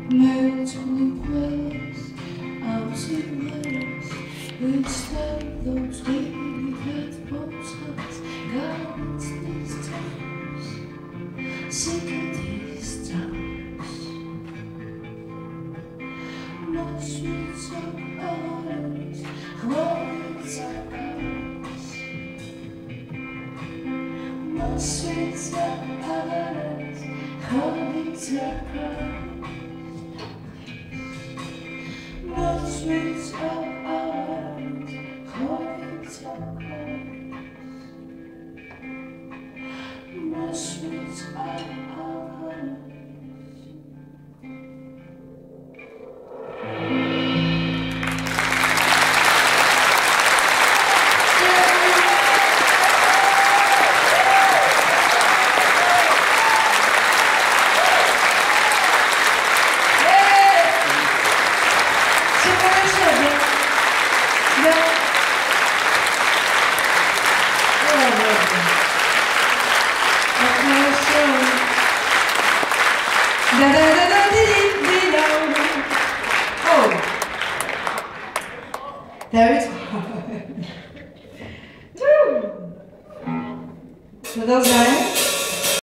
Mentally place outside letters instead those daily that both sides guidance these times, sick of these times. No sweets of others, clothes of others. No sweets of others, clothes of others. No sweets of ours, coins of coins. No sweets of ours. Oh, there it is. For those guys.